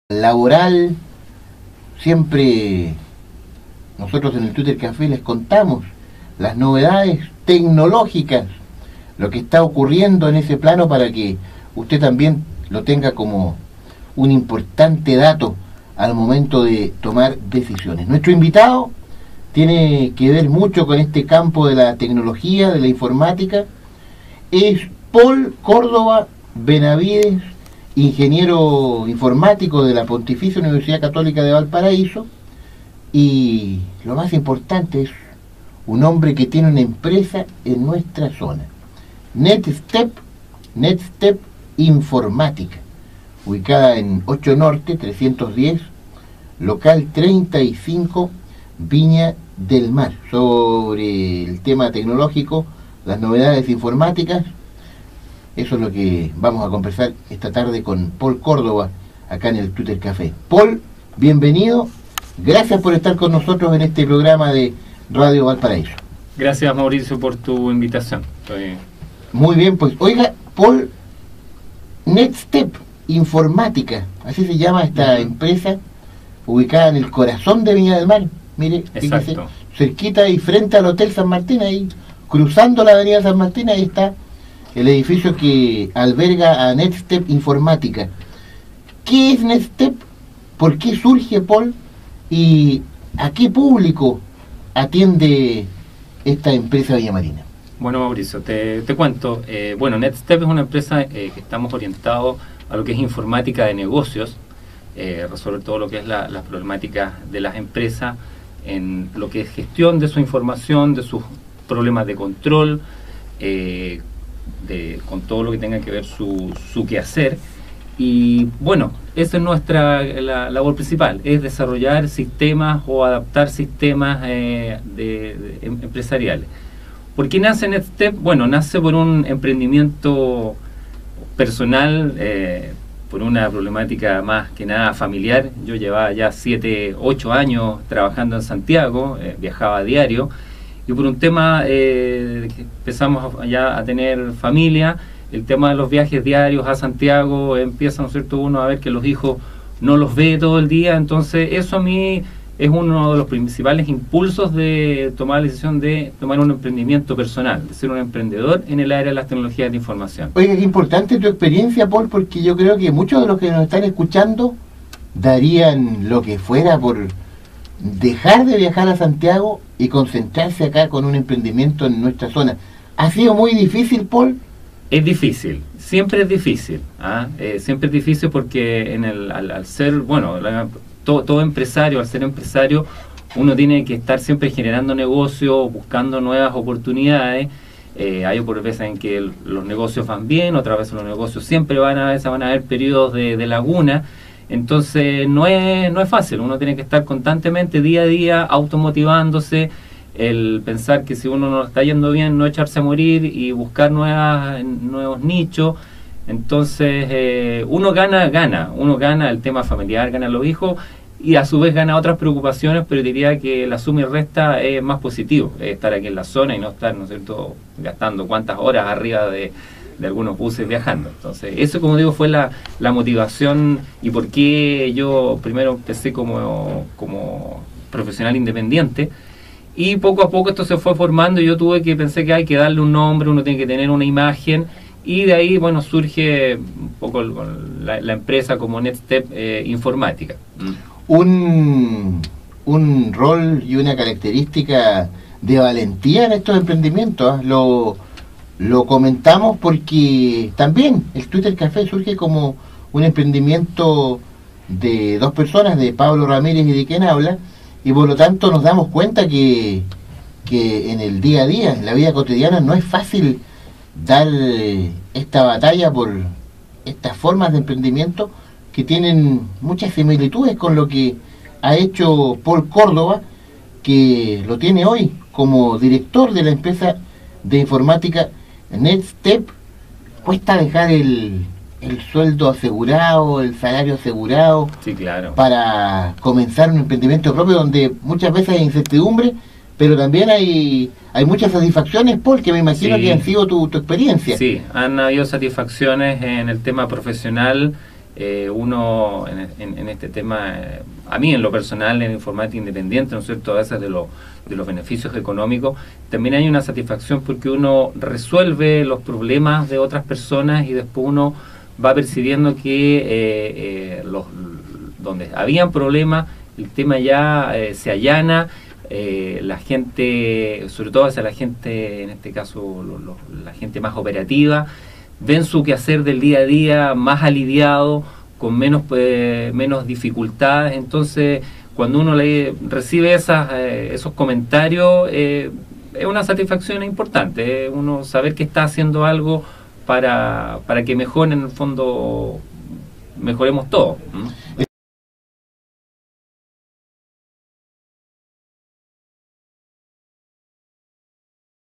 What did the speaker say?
laboral, siempre nosotros en el Twitter Café les contamos las novedades tecnológicas, lo que está ocurriendo en ese plano para que usted también lo tenga como un importante dato al momento de tomar decisiones. Nuestro invitado tiene que ver mucho con este campo de la tecnología, de la informática. Es Paul Córdoba Benavides, ingeniero informático de la Pontificia Universidad Católica de Valparaíso, y lo más importante es un hombre que tiene una empresa en nuestra zona, NetStep Informática, ubicada en 8 Norte 310, local 35, Viña del Mar. Sobre el tema tecnológico, las novedades informáticas, eso es lo que vamos a conversar esta tarde con Paul Córdoba, acá en el Twitter Café. Paul, bienvenido. Gracias por estar con nosotros en este programa de Radio Valparaíso. Gracias, Mauricio, por tu invitación. Muy bien, pues, oiga, Paul, NetStep Informática, así se llama esta empresa, ubicada en el corazón de Viña del Mar. Mire, fíjese, cerquita y frente al Hotel San Martín, ahí, cruzando la avenida San Martín, ahí está el edificio que alberga a NetStep Informática. ¿Qué es NetStep? ¿Por qué surge, Paul? ¿Y a qué público atiende esta empresa villamarina? Bueno, Mauricio, te cuento. Bueno, NetStep es una empresa que estamos orientados a lo que es informática de negocios, resolver todo lo que es las problemáticas de las empresas, en lo que es gestión de su información, de sus problemas de control, con todo lo que tenga que ver su quehacer. Y bueno, esa es la labor principal, es desarrollar sistemas o adaptar sistemas empresariales. ¿Por qué nace NetStep? Bueno, nace por un emprendimiento personal, por una problemática más que nada familiar. Yo llevaba ya 7, 8 años trabajando en Santiago, viajaba a diario, y por un tema que empezamos ya a tener familia, el tema de los viajes diarios a Santiago, empieza, ¿no es cierto?, uno a ver que los hijos no los ve todo el día. Entonces eso a mí es uno de los principales impulsos de tomar la decisión de tomar un emprendimiento personal, de ser un emprendedor en el área de las tecnologías de información. Oye, es importante tu experiencia, Paul, porque yo creo que muchos de los que nos están escuchando darían lo que fuera por dejar de viajar a Santiago y concentrarse acá con un emprendimiento en nuestra zona. ¿Ha sido muy difícil, Paul? Es difícil, siempre es difícil, siempre es difícil porque al ser, bueno, todo empresario, al ser empresario, uno tiene que estar siempre generando negocios, buscando nuevas oportunidades. Hay por veces en que los negocios van bien, otras veces los negocios siempre van a haber periodos de laguna. Entonces no es fácil, uno tiene que estar constantemente, día a día, automotivándose, el pensar que si uno no está yendo bien, no echarse a morir y buscar nuevos nichos. Entonces uno gana el tema familiar, gana los hijos, y a su vez gana otras preocupaciones, pero diría que la suma y resta es más positivo, estar aquí en la zona y no estar, ¿no es cierto?, gastando cuántas horas arriba de algunos buses viajando. Entonces eso, como digo, fue la motivación y por qué yo primero empecé como profesional independiente, y poco a poco esto se fue formando y yo pensé que hay que darle un nombre, uno tiene que tener una imagen, y de ahí, bueno, surge un poco la empresa como NetStep Informática. Un rol y una característica de valentía en estos emprendimientos, lo comentamos porque también el Twitter Café surge como un emprendimiento de 2 personas, de Pablo Ramírez y de quien habla, y por lo tanto nos damos cuenta que en el día a día, en la vida cotidiana, no es fácil dar esta batalla por estas formas de emprendimiento que tienen muchas similitudes con lo que ha hecho Paul Córdoba, que lo tiene hoy como director de la empresa de informática NetStep. Cuesta dejar el sueldo asegurado, el salario asegurado, sí, claro, para comenzar un emprendimiento propio donde muchas veces hay incertidumbre, pero también hay muchas satisfacciones, Paul, que me imagino que han sido tu experiencia. Sí, han habido satisfacciones en el tema profesional, uno en este tema, a mí en lo personal, en informática independiente, ¿no es cierto?, a veces de los beneficios económicos, también hay una satisfacción porque uno resuelve los problemas de otras personas y después uno va percibiendo que donde habían problemas, el tema ya se allana. La gente, sobre todo hacia la gente, en este caso la gente más operativa, ven su quehacer del día a día más aliviado, con menos dificultades. Entonces, cuando uno recibe esos comentarios, es una satisfacción importante, uno saber que está haciendo algo para que mejoren, en el fondo, mejoremos todos.